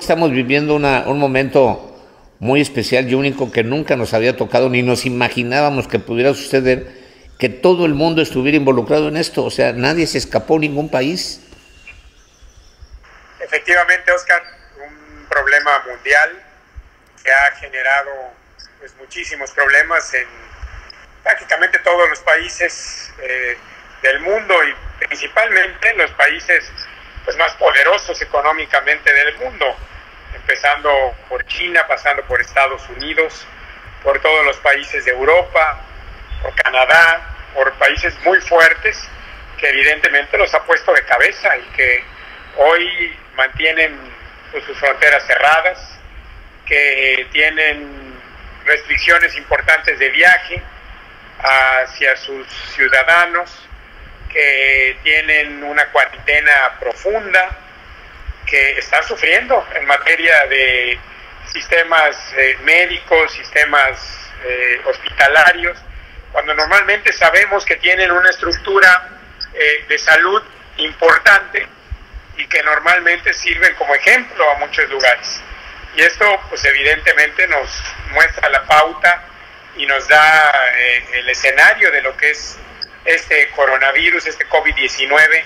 estamos viviendo un momento muy especial y único que nunca nos había tocado ni nos imaginábamos que pudiera suceder, que todo el mundo estuviera involucrado en esto. O sea, nadie se escapó, ningún país. Efectivamente, Oscar, un problema mundial que ha generado pues, muchísimos problemas en prácticamente todos los países del mundo y principalmente en los países pues, más poderosos económicamente del mundo, empezando por China, pasando por Estados Unidos, por todos los países de Europa, por Canadá, por países muy fuertes que evidentemente los ha puesto de cabeza y que hoy mantienen pues, sus fronteras cerradas, que tienen restricciones importantes de viaje hacia sus ciudadanos, que tienen una cuarentena profunda, que están sufriendo en materia de sistemas médicos, sistemas hospitalarios, cuando normalmente sabemos que tienen una estructura de salud importante y que normalmente sirven como ejemplo a muchos lugares. Y esto pues evidentemente nos muestra la pauta y nos da el escenario de lo que es este coronavirus, este COVID-19,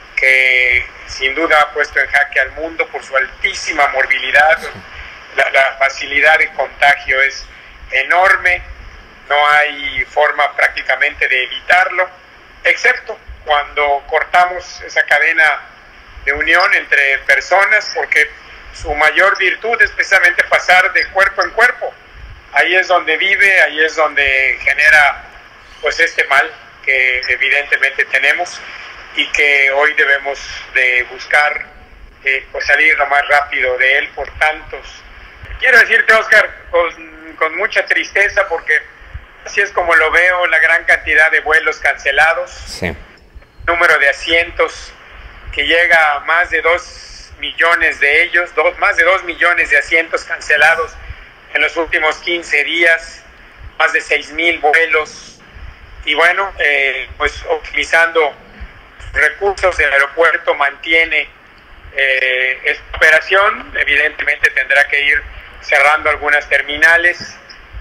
que sin duda ha puesto en jaque al mundo por su altísima morbilidad. La facilidad de contagio es enorme, no hay forma prácticamente de evitarlo, excepto cuando cortamos esa cadena de unión entre personas, porque su mayor virtud es precisamente pasar de cuerpo en cuerpo. Ahí es donde vive, ahí es donde genera pues este mal que evidentemente tenemos y que hoy debemos de buscar pues salir lo más rápido de él por tantos. Quiero decirte, Oscar, con mucha tristeza, porque así es como lo veo, la gran cantidad de vuelos cancelados, sí. Número de asientos que llega a más de 2 millones de ellos, más de 2 millones de asientos cancelados en los últimos 15 días, más de 6,000 vuelos, y bueno, pues utilizando recursos del aeropuerto mantiene esta operación. Evidentemente tendrá que ir cerrando algunas terminales,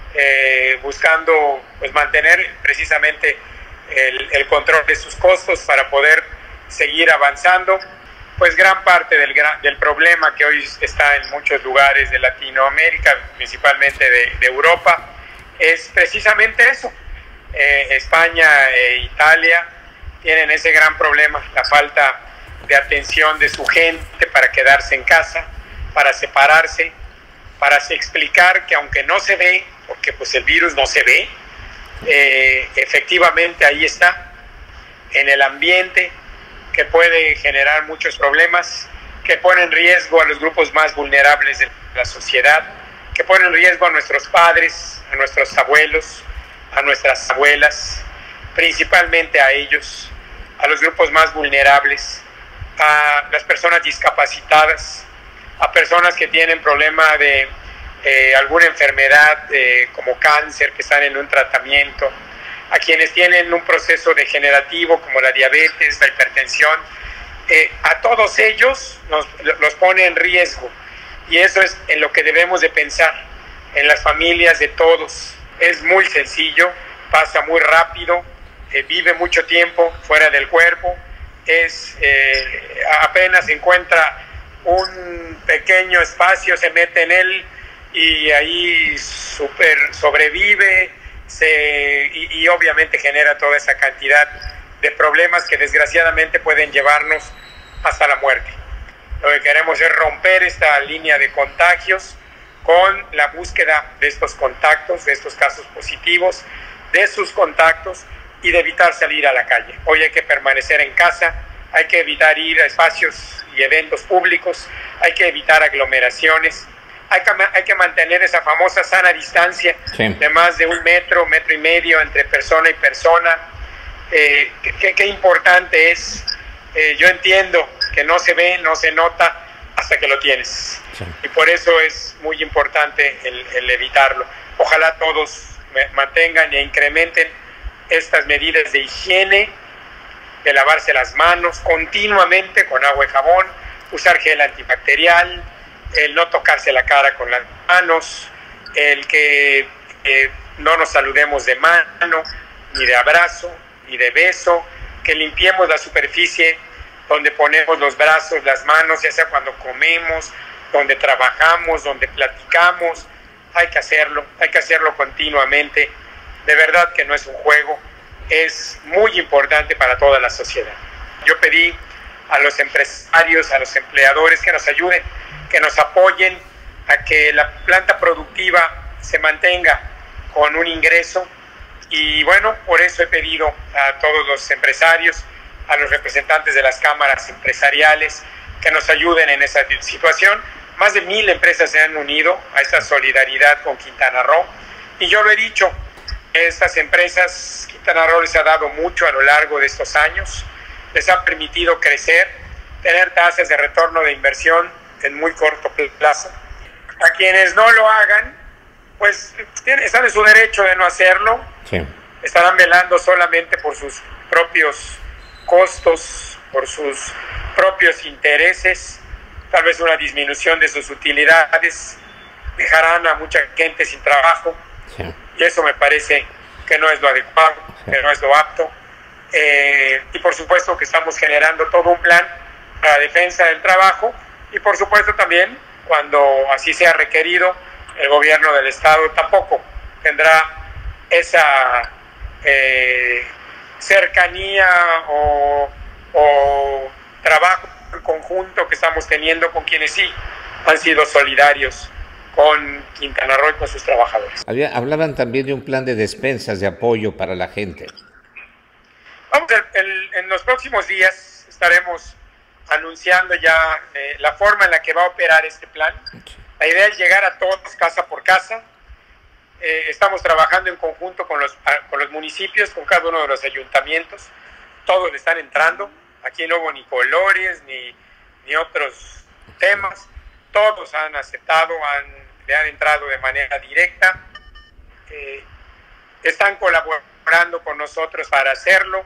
buscando pues mantener precisamente el control de sus costos para poder seguir avanzando. Pues gran parte del problema que hoy está en muchos lugares de Latinoamérica, principalmente de Europa, es precisamente eso. España e Italia tienen ese gran problema, la falta de atención de su gente para quedarse en casa, para separarse, para explicar que aunque no se ve, porque pues el virus no se ve, efectivamente ahí está, en el ambiente, que puede generar muchos problemas, que pone en riesgo a los grupos más vulnerables de la sociedad, que pone en riesgo a nuestros padres, a nuestros abuelos, a nuestras abuelas, principalmente a ellos, a los grupos más vulnerables, a las personas discapacitadas, a personas que tienen problema de alguna enfermedad como cáncer, que están en un tratamiento, a quienes tienen un proceso degenerativo como la diabetes, la hipertensión. A todos ellos los pone en riesgo, y eso es en lo que debemos de pensar, en las familias de todos. Es muy sencillo, pasa muy rápido, vive mucho tiempo fuera del cuerpo, apenas encuentra un pequeño espacio, se mete en él y ahí sobrevive, y obviamente genera toda esa cantidad de problemas que desgraciadamente pueden llevarnos hasta la muerte. Lo que queremos es romper esta línea de contagios con la búsqueda de estos contactos, de estos casos positivos, de sus contactos, y de evitar salir a la calle. Hoy hay que permanecer en casa, hay que evitar ir a espacios y eventos públicos, hay que evitar aglomeraciones, hay que mantener esa famosa sana distancia, sí, de más de 1 metro, 1,5 metros entre persona y persona. Qué importante es. Yo entiendo que no se ve, no se nota hasta que lo tienes, sí, y por eso es muy importante el evitarlo. Ojalá todos mantengan e incrementen estas medidas de higiene, de lavarse las manos continuamente con agua y jabón, usar gel antibacterial, el no tocarse la cara con las manos, el que no nos saludemos de mano, ni de abrazo, ni de beso, que limpiemos la superficie donde ponemos los brazos, las manos, ya sea cuando comemos, donde trabajamos, donde platicamos. Hay que hacerlo continuamente. De verdad que no es un juego, es muy importante para toda la sociedad. Yo pedí a los empresarios, a los empleadores que nos ayuden, que nos apoyen a que la planta productiva se mantenga con un ingreso, y bueno, por eso he pedido a todos los empresarios, a los representantes de las cámaras empresariales, que nos ayuden en esa situación. Más de 1000 empresas se han unido a esta solidaridad con Quintana Roo, y yo lo he dicho, estas empresas, Quintana Roo les ha dado mucho a lo largo de estos años, les ha permitido crecer, tener tasas de retorno de inversión en muy corto plazo. A quienes no lo hagan, pues están en su derecho de no hacerlo, sí. Estarán velando solamente por sus propios costos, por sus propios intereses, tal vez una disminución de sus utilidades, dejarán a mucha gente sin trabajo, sí. Y eso me parece que no es lo adecuado, sí. Que no es lo apto, y por supuesto que estamos generando todo un plan para la defensa del trabajo, y por supuesto también, cuando así sea requerido, el gobierno del estado tampoco tendrá esa cercanía o trabajo en conjunto que estamos teniendo con quienes sí han sido solidarios con Quintana Roo y con sus trabajadores. Hablaban también de un plan de despensas, de apoyo para la gente. Vamos, en los próximos días estaremos anunciando ya la forma en la que va a operar este plan. La idea es llegar a todos casa por casa. Estamos trabajando en conjunto con los municipios, con cada uno de los ayuntamientos. Todos le están entrando. Aquí no hubo ni colores, ni otros temas. Todos han aceptado, le han entrado de manera directa. Están colaborando con nosotros para hacerlo,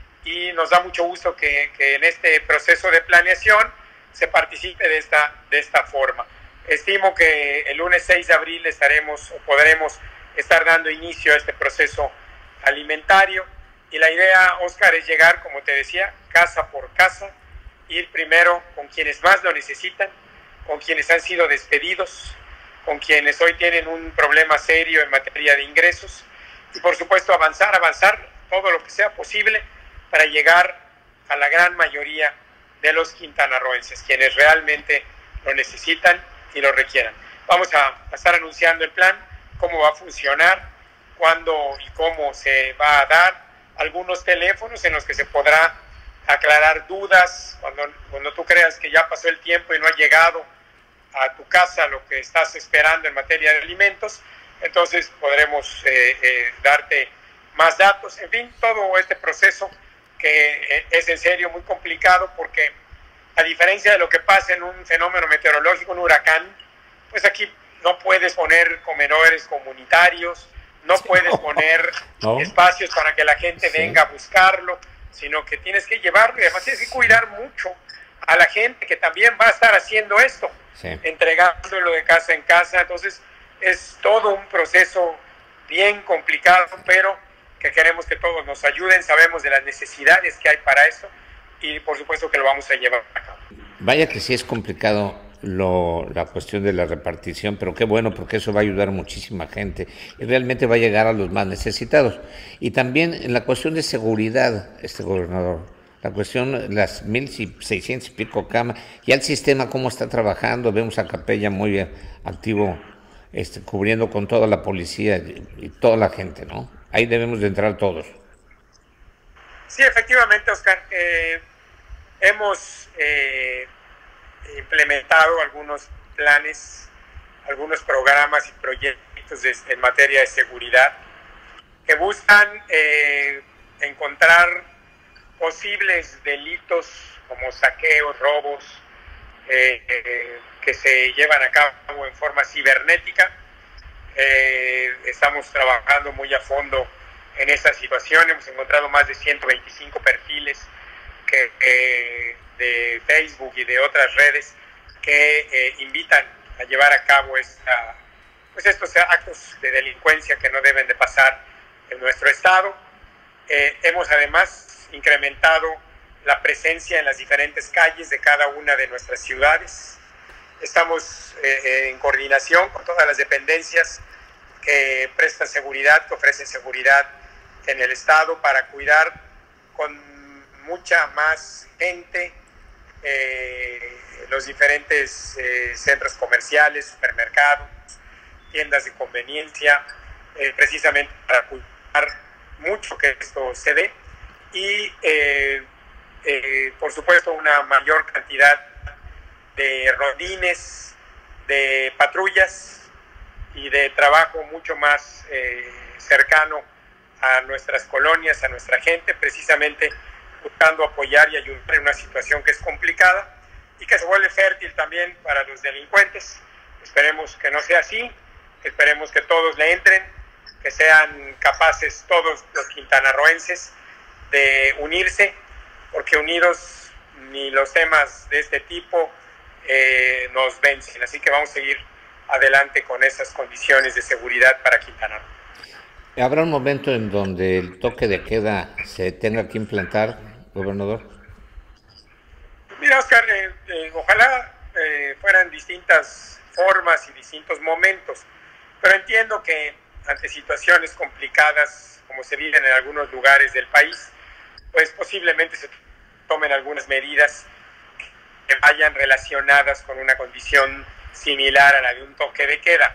y nos da mucho gusto que en este proceso de planeación se participe de esta forma. Estimo que el lunes 6 de abril podremos estar dando inicio a este proceso alimentario, y la idea, Oscar, es llegar, como te decía, casa por casa, ir primero con quienes más lo necesitan, con quienes han sido despedidos, con quienes hoy tienen un problema serio en materia de ingresos, y por supuesto avanzar todo lo que sea posible para llegar a la gran mayoría de los quintanarroenses, quienes realmente lo necesitan y lo requieran. Vamos a estar anunciando el plan, cómo va a funcionar, cuándo y cómo se va a dar, algunos teléfonos en los que se podrá aclarar dudas, cuando tú creas que ya pasó el tiempo y no ha llegado a tu casa lo que estás esperando en materia de alimentos, entonces podremos darte más datos. En fin, todo este proceso que es en serio muy complicado, porque a diferencia de lo que pasa en un fenómeno meteorológico, un huracán, pues aquí no puedes poner comedores comunitarios, no puedes poner espacios para que la gente venga a buscarlo, sino que tienes que llevarlo, y además tienes que cuidar mucho a la gente que también va a estar haciendo esto, entregándolo de casa en casa. Entonces es todo un proceso bien complicado, pero que queremos que todos nos ayuden, sabemos de las necesidades que hay para eso, y por supuesto que lo vamos a llevar a cabo. Vaya que sí es complicado la cuestión de la repartición, pero qué bueno, porque eso va a ayudar a muchísima gente y realmente va a llegar a los más necesitados. Y también en la cuestión de seguridad, gobernador, la cuestión, las 1,600 y pico camas, ya el sistema cómo está trabajando. Vemos a Capella muy bien activo, cubriendo con toda la policía y toda la gente, ¿no? Ahí debemos de entrar todos. Sí, efectivamente, Oscar. Hemos implementado algunos planes, algunos programas y proyectos en materia de seguridad que buscan encontrar posibles delitos como saqueos, robos, que se llevan a cabo en forma cibernética. Estamos trabajando muy a fondo en esta situación. Hemos encontrado más de 125 perfiles de Facebook y de otras redes que invitan a llevar a cabo pues estos actos de delincuencia que no deben de pasar en nuestro estado. Hemos además incrementado la presencia en las diferentes calles de cada una de nuestras ciudades. Estamos en coordinación con todas las dependencias que prestan seguridad, que ofrecen seguridad en el estado, para cuidar con mucha más gente los diferentes centros comerciales, supermercados, tiendas de conveniencia, precisamente para cuidar mucho que esto se dé, y por supuesto una mayor cantidad de rondines, de patrullas y de trabajo mucho más cercano a nuestras colonias, a nuestra gente, precisamente buscando apoyar y ayudar en una situación que es complicada y que se vuelve fértil también para los delincuentes. Esperemos que no sea así, esperemos que todos le entren, que sean capaces todos los quintanarroenses de unirse, porque unidos ni los temas de este tipo nos vencen. Así que vamos a seguir adelante con esas condiciones de seguridad para Quintana Roo. ¿Habrá un momento en donde el toque de queda se tenga que implantar, gobernador? Mira, Oscar, ojalá fueran distintas formas y distintos momentos, pero entiendo que ante situaciones complicadas como se viven en algunos lugares del país, pues posiblemente se tomen algunas medidas que vayan relacionadas con una condición similar a la de un toque de queda.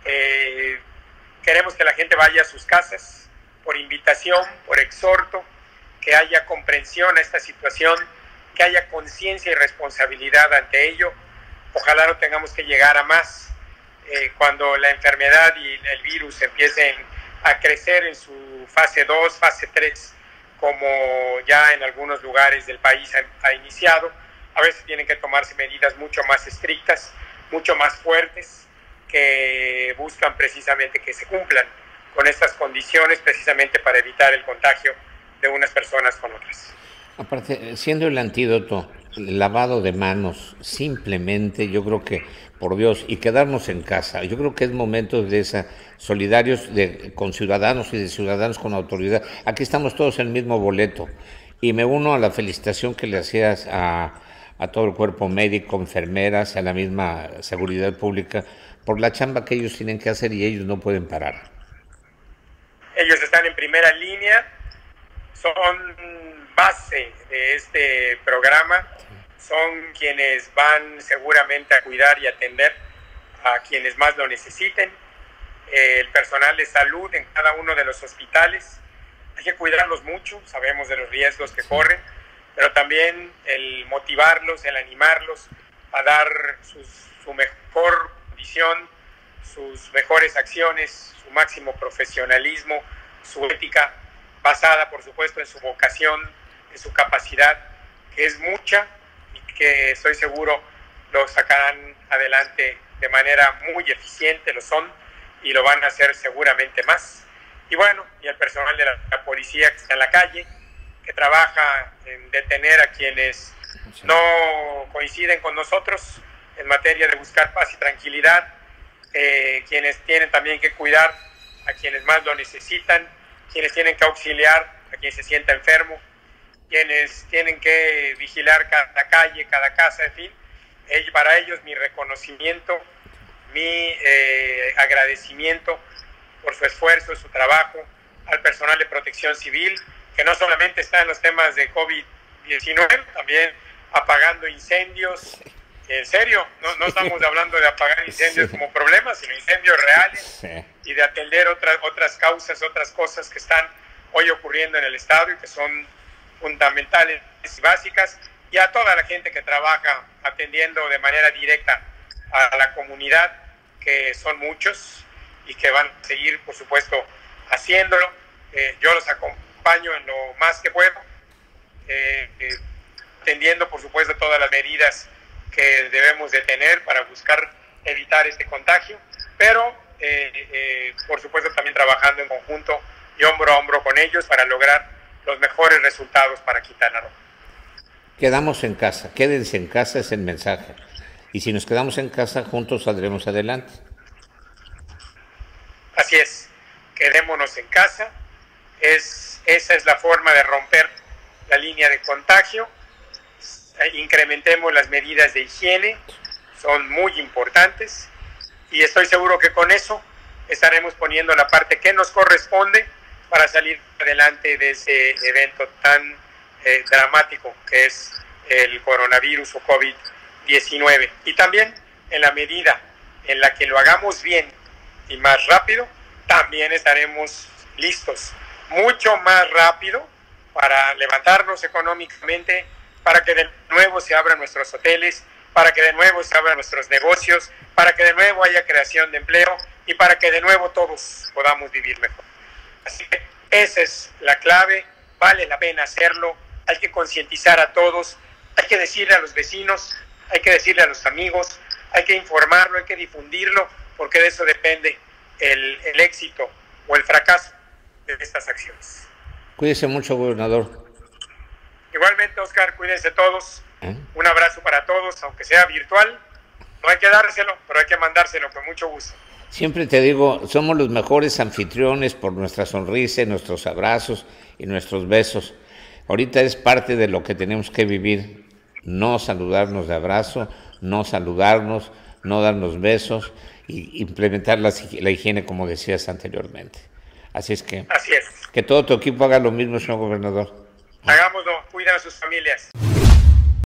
Queremos que la gente vaya a sus casas por invitación, por exhorto, que haya comprensión a esta situación, que haya conciencia y responsabilidad ante ello. Ojalá no tengamos que llegar a más. Cuando la enfermedad y el virus empiecen a crecer en su fase 2, fase 3, como ya en algunos lugares del país ha iniciado, a veces tienen que tomarse medidas mucho más estrictas, mucho más fuertes, que buscan precisamente que se cumplan con estas condiciones, precisamente para evitar el contagio de unas personas con otras. Aparte, siendo el antídoto, el lavado de manos, simplemente, yo creo que, por Dios, y quedarnos en casa, yo creo que es momento de esa, solidarios con ciudadanos y de ciudadanos con autoridad. Aquí estamos todos en el mismo boleto, y me uno a la felicitación que le hacías a todo el cuerpo médico, enfermeras, a la misma seguridad pública, por la chamba que ellos tienen que hacer y ellos no pueden parar. Ellos están en primera línea, son base de este programa, son quienes van seguramente a cuidar y atender a quienes más lo necesiten. El personal de salud en cada uno de los hospitales, hay que cuidarlos mucho, sabemos de los riesgos que corren, pero también el motivarlos, el animarlos a dar su mejor condición, sus mejores acciones, su máximo profesionalismo, su ética, basada por supuesto en su vocación, en su capacidad, que es mucha y que estoy seguro lo sacarán adelante de manera muy eficiente, lo son y lo van a hacer seguramente más. Y bueno, y el personal de la policía que está en la calle, que trabaja en detener a quienes no coinciden con nosotros en materia de buscar paz y tranquilidad, quienes tienen también que cuidar a quienes más lo necesitan, quienes tienen que auxiliar a quien se sienta enfermo, quienes tienen que vigilar cada calle, cada casa, en fin. Para ellos mi reconocimiento, mi agradecimiento por su esfuerzo, su trabajo, al personal de protección civil, que no solamente está en los temas de COVID-19, también apagando incendios. En serio, no estamos hablando de apagar incendios como problemas, sino incendios reales, y de atender otras causas, otras cosas que están hoy ocurriendo en el Estado y que son fundamentales y básicas, y a toda la gente que trabaja atendiendo de manera directa a la comunidad, que son muchos y que van a seguir, por supuesto, haciéndolo. Yo los acompaño en lo más que puedo, atendiendo, por supuesto, todas las medidas que debemos de tener para buscar evitar este contagio, pero por supuesto también trabajando en conjunto y hombro a hombro con ellos para lograr los mejores resultados para Quintana Roo. Quedamos en casa, quédense en casa es el mensaje. Y si nos quedamos en casa, juntos saldremos adelante. Así es, quedémonos en casa. Esa es la forma de romper la línea de contagio. Incrementemos las medidas de higiene, son muy importantes, y estoy seguro que con eso estaremos poniendo la parte que nos corresponde para salir adelante de ese evento tan dramático que es el coronavirus o COVID-19. Y también, en la medida en la que lo hagamos bien y más rápido, también estaremos listos, mucho más rápido, para levantarnos económicamente, para que de nuevo se abran nuestros hoteles, para que de nuevo se abran nuestros negocios, para que de nuevo haya creación de empleo y para que de nuevo todos podamos vivir mejor. Así que esa es la clave, vale la pena hacerlo, hay que concientizar a todos, hay que decirle a los vecinos, hay que decirle a los amigos, hay que informarlo, hay que difundirlo, porque de eso depende el éxito o el fracaso de estas acciones. Cuídese mucho, gobernador. Igualmente, Oscar, cuídense todos. Un abrazo para todos, aunque sea virtual. No hay que dárselo, pero hay que mandárselo con mucho gusto. Siempre te digo, somos los mejores anfitriones por nuestra sonrisa, nuestros abrazos y nuestros besos. Ahorita es parte de lo que tenemos que vivir. No saludarnos de abrazo, no saludarnos, no darnos besos y implementar la higiene, como decías anteriormente. Así es. Así es. Que todo tu equipo haga lo mismo, señor gobernador. Hagámoslo, cuiden a sus familias.